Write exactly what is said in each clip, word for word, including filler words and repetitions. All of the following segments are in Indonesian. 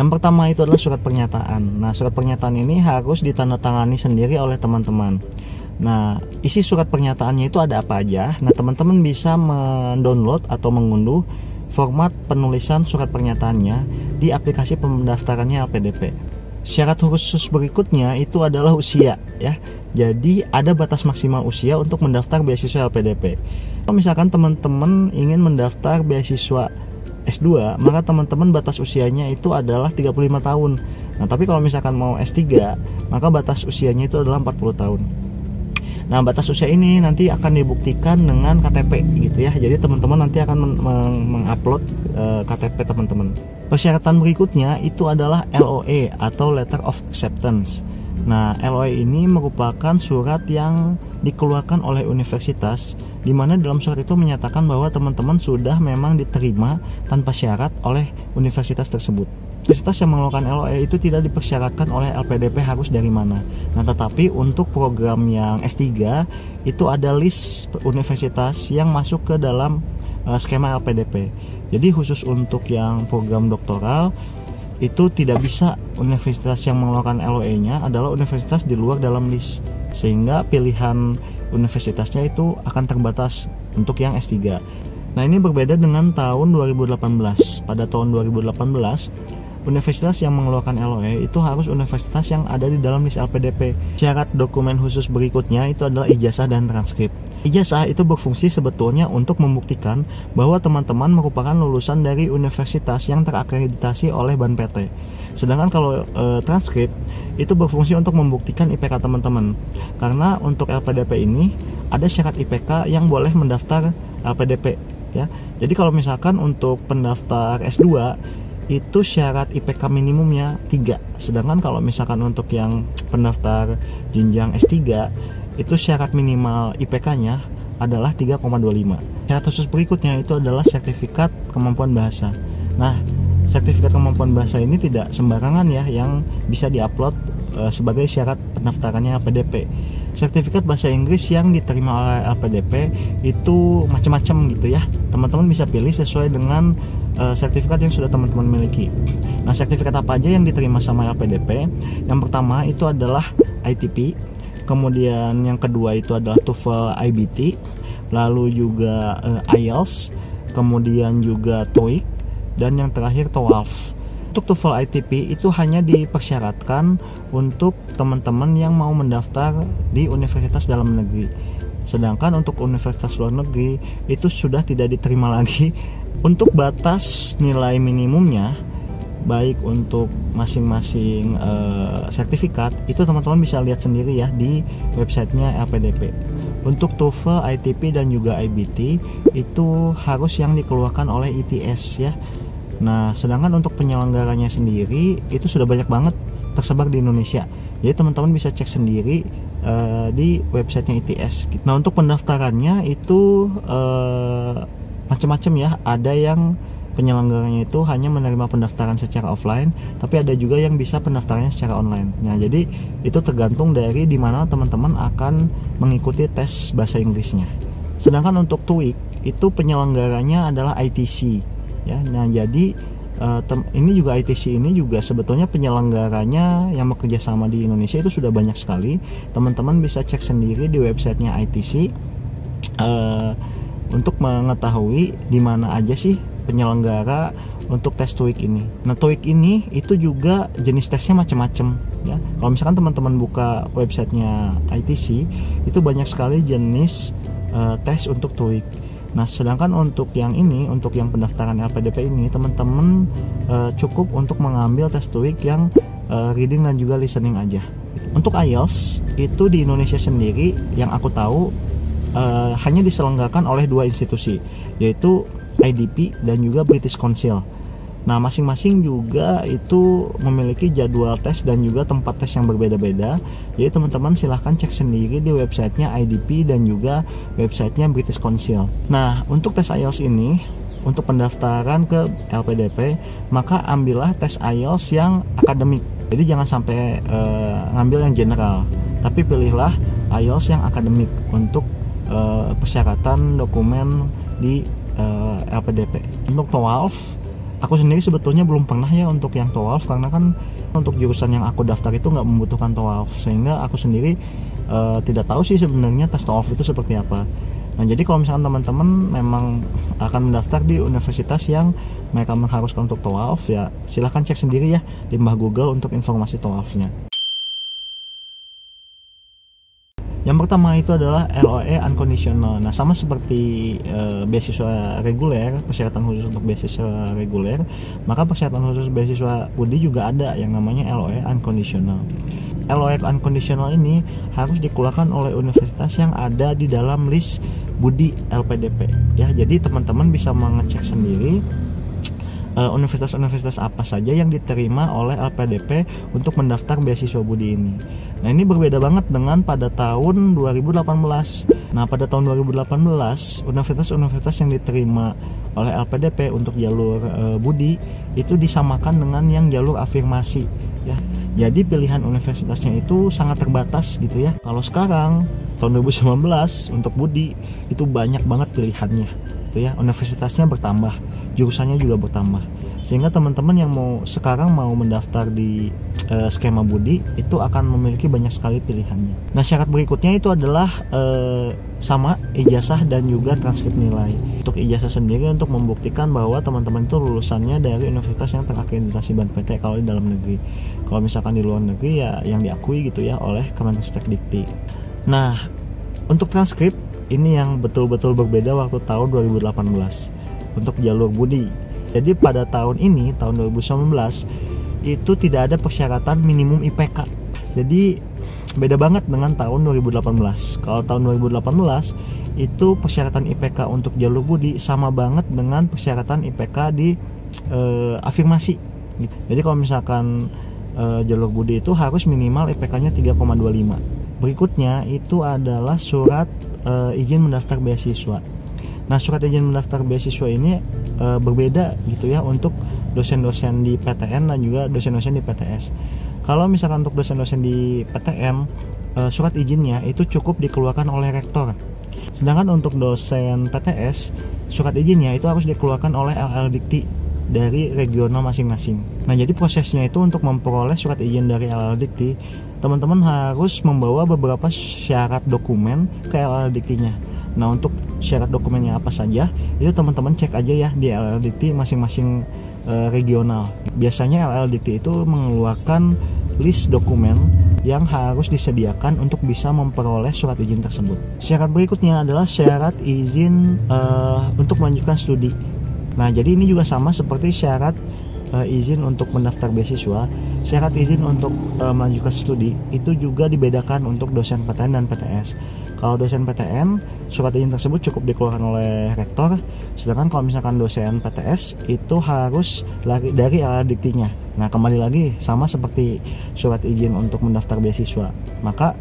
Yang pertama itu adalah surat pernyataan. Nah, surat pernyataan ini harus ditandatangani sendiri oleh teman-teman. Nah, isi surat pernyataannya itu ada apa aja? Nah, teman-teman bisa mendownload atau mengunduh format penulisan surat pernyataannya di aplikasi pendaftarannya L P D P. Syarat khusus berikutnya itu adalah usia, ya. Jadi ada batas maksimal usia untuk mendaftar beasiswa L P D P. Kalau misalkan teman-teman ingin mendaftar beasiswa S dua, maka teman-teman batas usianya itu adalah tiga puluh lima tahun. Nah, tapi kalau misalkan mau S tiga, maka batas usianya itu adalah empat puluh tahun. Nah, batas usia ini nanti akan dibuktikan dengan K T P gitu ya. Jadi teman-teman nanti akan mengupload uh, K T P teman-teman. Persyaratan berikutnya itu adalah L O E atau Letter of Acceptance. Nah, L O E ini merupakan surat yang dikeluarkan oleh universitas, di mana dalam surat itu menyatakan bahwa teman-teman sudah memang diterima tanpa syarat oleh universitas tersebut. Universitas yang mengeluarkan L O E itu tidak dipersyaratkan oleh L P D P harus dari mana. Nah, tetapi untuk program yang S tiga itu ada list universitas yang masuk ke dalam uh, skema L P D P. Jadi khusus untuk yang program doktoral itu tidak bisa universitas yang mengeluarkan L O E-nya adalah universitas di luar dalam list, sehingga pilihan universitasnya itu akan terbatas untuk yang S tiga. Nah, ini berbeda dengan tahun dua ribu delapan belas. Pada tahun dua ribu delapan belas, universitas yang mengeluarkan L O E itu harus universitas yang ada di dalam list L P D P. Syarat dokumen khusus berikutnya itu adalah ijazah dan transkrip. Ijazah itu berfungsi sebetulnya untuk membuktikan bahwa teman-teman merupakan lulusan dari universitas yang terakreditasi oleh B A N P T. Sedangkan kalau e, transkrip itu berfungsi untuk membuktikan I P K teman-teman. Karena untuk L P D P ini ada syarat I P K yang boleh mendaftar L P D P, ya. Jadi kalau misalkan untuk pendaftar S dua itu syarat I P K minimumnya tiga. Sedangkan kalau misalkan untuk yang pendaftar jenjang S tiga itu syarat minimal I P K-nya adalah tiga koma dua lima. Syarat khusus berikutnya itu adalah sertifikat kemampuan bahasa. Nah, sertifikat kemampuan bahasa ini tidak sembarangan ya yang bisa diupload e, sebagai syarat pendaftarannya L P D P. Sertifikat bahasa Inggris yang diterima oleh L P D P itu macam-macam gitu ya. Teman-teman bisa pilih sesuai dengan e, sertifikat yang sudah teman-teman miliki. Nah, sertifikat apa aja yang diterima sama L P D P? Yang pertama itu adalah I T P. Kemudian yang kedua itu adalah TOEFL I B T, lalu juga uh, I E L T S, kemudian juga TOEIC, dan yang terakhir TOEFL. Untuk TOEFL I T P itu hanya dipersyaratkan untuk teman-teman yang mau mendaftar di universitas dalam negeri. Sedangkan untuk universitas luar negeri itu sudah tidak diterima lagi. Untuk batas nilai minimumnya, baik untuk masing-masing uh, sertifikat itu teman-teman bisa lihat sendiri ya di websitenya L P D P. Untuk TOEFL, I T P dan juga I B T itu harus yang dikeluarkan oleh I T S ya. Nah, sedangkan untuk penyelenggaranya sendiri itu sudah banyak banget tersebar di Indonesia. Jadi teman-teman bisa cek sendiri uh, di websitenya I T S. Nah, untuk pendaftarannya itu uh, macam-macam ya. Ada yang penyelenggaranya itu hanya menerima pendaftaran secara offline, tapi ada juga yang bisa pendaftarannya secara online. Nah, jadi itu tergantung dari di mana teman-teman akan mengikuti tes bahasa Inggrisnya. Sedangkan untuk TOEIC itu penyelenggaranya adalah I T C, ya. Nah, jadi uh, ini juga I T C ini juga sebetulnya penyelenggaranya yang bekerja sama di Indonesia itu sudah banyak sekali. Teman-teman bisa cek sendiri di websitenya I T C uh, untuk mengetahui di mana aja sih penyelenggara untuk tes TOEIC ini. Nah, TOEIC ini itu juga jenis tesnya macam-macam ya. Kalau misalkan teman-teman buka websitenya I T C itu banyak sekali jenis uh, tes untuk TOEIC. Nah, sedangkan untuk yang ini, untuk yang pendaftaran L P D P ini, teman-teman uh, cukup untuk mengambil tes TOEIC yang uh, reading dan juga listening aja. Untuk I E L T S itu di Indonesia sendiri yang aku tahu uh, hanya diselenggarakan oleh dua institusi, yaitu I D P dan juga British Council. Nah, masing-masing juga itu memiliki jadwal tes dan juga tempat tes yang berbeda-beda. Jadi teman-teman silahkan cek sendiri di websitenya I D P dan juga websitenya British Council. Nah, untuk tes I E L T S ini, untuk pendaftaran ke L P D P, maka ambillah tes I E L T S yang akademik. Jadi jangan sampai uh, ngambil yang general, tapi pilihlah I E L T S yang akademik untuk uh, persyaratan dokumen di uh, L P D P. Untuk TOEFL Aku sendiri sebetulnya belum pernah ya untuk yang tawaf, karena kan untuk jurusan yang aku daftar itu nggak membutuhkan tawaf, sehingga aku sendiri uh, tidak tahu sih sebenarnya tes tawaf itu seperti apa. Nah, jadi kalau misalkan teman-teman memang akan mendaftar di universitas yang mereka mengharuskan untuk tawaf, ya silahkan cek sendiri ya di mbah Google untuk informasi tawafnya. Yang pertama itu adalah L O E Unconditional. Nah, sama seperti e, beasiswa reguler, persyaratan khusus untuk beasiswa reguler, maka persyaratan khusus beasiswa Budi juga ada yang namanya L O E Unconditional. L O E Unconditional ini harus dikeluarkan oleh universitas yang ada di dalam list Budi L P D P ya. Jadi teman-teman bisa mengecek sendiri universitas-universitas apa saja yang diterima oleh L P D P untuk mendaftar beasiswa Budi ini. Nah, ini berbeda banget dengan pada tahun dua ribu delapan belas. Nah, pada tahun dua ribu delapan belas, universitas-universitas yang diterima oleh L P D P untuk jalur e, Budi itu disamakan dengan yang jalur afirmasi ya. Jadi pilihan universitasnya itu sangat terbatas gitu ya. Kalau sekarang tahun dua ribu sembilan belas untuk Budi itu banyak banget pilihannya gitu ya. Universitasnya bertambah, jurusannya juga bertambah, sehingga teman-teman yang mau sekarang mau mendaftar di e, skema Budi itu akan memiliki banyak sekali pilihannya. Nah, syarat berikutnya itu adalah e, sama ijazah dan juga transkrip nilai. Untuk ijazah sendiri untuk membuktikan bahwa teman-teman itu lulusannya dari universitas yang terakreditasi B A N P T kalau di dalam negeri. Kalau misalkan di luar negeri ya yang diakui gitu ya oleh Kemenristek-Dikti. Nah, untuk transkrip ini yang betul-betul berbeda waktu tahun dua ribu delapan belas untuk jalur Budi. Jadi pada tahun ini, tahun dua ribu sembilan belas, itu tidak ada persyaratan minimum I P K. Jadi beda banget dengan tahun dua ribu delapan belas. Kalau tahun dua ribu delapan belas itu persyaratan I P K untuk jalur Budi sama banget dengan persyaratan I P K di eh, afirmasi. Jadi kalau misalkan eh, jalur Budi itu harus minimal I P K-nya tiga koma dua lima. Berikutnya itu adalah surat e, izin mendaftar beasiswa. Nah, surat izin mendaftar beasiswa ini e, berbeda gitu ya untuk dosen-dosen di P T N dan juga dosen-dosen di P T S. Kalau misalkan untuk dosen-dosen di P T N, e, surat izinnya itu cukup dikeluarkan oleh rektor. Sedangkan untuk dosen P T S, surat izinnya itu harus dikeluarkan oleh L L Dikti dari regional masing-masing. Nah, jadi prosesnya itu untuk memperoleh surat izin dari L L Dikti, teman-teman harus membawa beberapa syarat dokumen ke L L Diktinya. Nah, untuk syarat dokumennya apa saja, itu teman-teman cek aja ya di L L Dikti masing-masing e, regional. Biasanya L L Dikti itu mengeluarkan list dokumen yang harus disediakan untuk bisa memperoleh surat izin tersebut. Syarat berikutnya adalah syarat izin e, untuk melanjutkan studi. Nah, jadi ini juga sama seperti syarat e, izin untuk mendaftar beasiswa. Syarat izin untuk e, melanjutkan studi itu juga dibedakan untuk dosen P T N dan P T S. Kalau dosen P T N, surat izin tersebut cukup dikeluarkan oleh rektor. Sedangkan kalau misalkan dosen P T S itu harus lari dari L L Diktinya. Nah, kembali lagi sama seperti surat izin untuk mendaftar beasiswa. Maka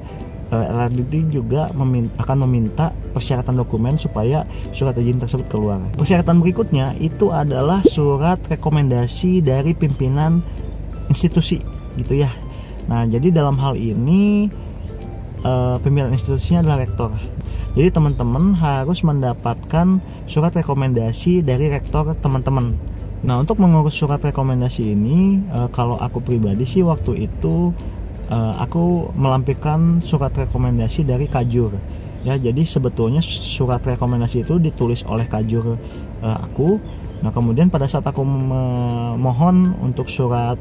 L L Dikti juga meminta, akan meminta persyaratan dokumen supaya surat izin tersebut keluar. Persyaratan berikutnya itu adalah surat rekomendasi dari pimpinan institusi gitu ya. Nah, jadi dalam hal ini eh, pimpinan institusinya adalah rektor. Jadi teman-teman harus mendapatkan surat rekomendasi dari rektor teman-teman. Nah, untuk mengurus surat rekomendasi ini, eh, kalau aku pribadi sih waktu itu Uh, aku melampirkan surat rekomendasi dari Kajur ya. Jadi sebetulnya surat rekomendasi itu ditulis oleh Kajur uh, aku. Nah, kemudian pada saat aku memohon untuk surat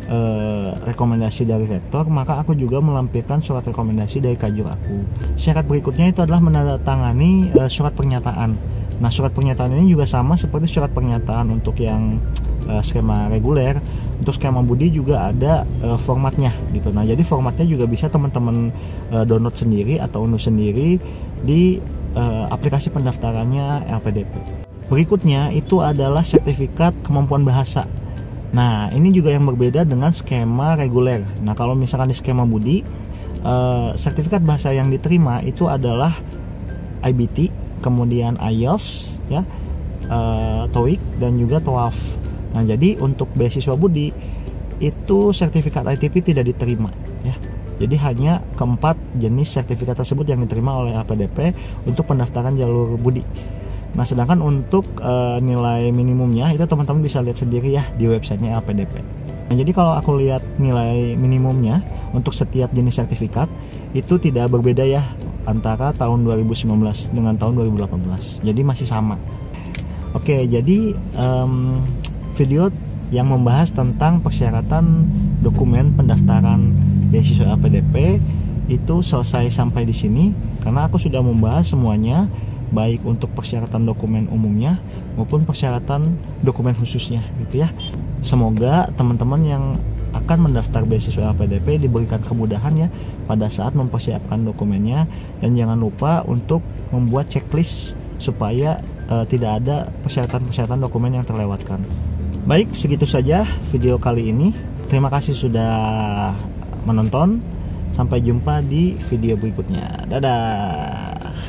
uh, rekomendasi dari rektor, maka aku juga melampirkan surat rekomendasi dari Kajur aku. Syarat berikutnya itu adalah menandatangani uh, surat pernyataan. Nah, surat pernyataan ini juga sama seperti surat pernyataan untuk yang uh, skema reguler. Untuk skema Budi juga ada e, formatnya gitu. Nah, jadi formatnya juga bisa teman-teman e, download sendiri atau unduh sendiri di e, aplikasi pendaftarannya L P D P. Berikutnya itu adalah sertifikat kemampuan bahasa. Nah, ini juga yang berbeda dengan skema reguler. Nah, kalau misalkan di skema Budi, e, sertifikat bahasa yang diterima itu adalah I B T, kemudian I E L T S, ya, e, TOEIC dan juga TOEFL. Nah, jadi untuk beasiswa Budi itu sertifikat I T P tidak diterima ya. Jadi hanya keempat jenis sertifikat tersebut yang diterima oleh L P D P untuk pendaftaran jalur Budi. Nah, sedangkan untuk uh, nilai minimumnya itu teman-teman bisa lihat sendiri ya di websitenya L P D P. Nah, jadi kalau aku lihat nilai minimumnya untuk setiap jenis sertifikat itu tidak berbeda ya antara tahun dua ribu sembilan belas dengan tahun dua ribu delapan belas. Jadi masih sama. Oke, jadi um, video yang membahas tentang persyaratan dokumen pendaftaran beasiswa L P D P itu selesai sampai di sini karena aku sudah membahas semuanya, baik untuk persyaratan dokumen umumnya maupun persyaratan dokumen khususnya gitu ya. Semoga teman-teman yang akan mendaftar beasiswa L P D P diberikan kemudahan ya pada saat mempersiapkan dokumennya, dan jangan lupa untuk membuat checklist supaya uh, tidak ada persyaratan-persyaratan dokumen yang terlewatkan. Baik, segitu saja video kali ini. Terima kasih sudah menonton. Sampai jumpa di video berikutnya. Dadah.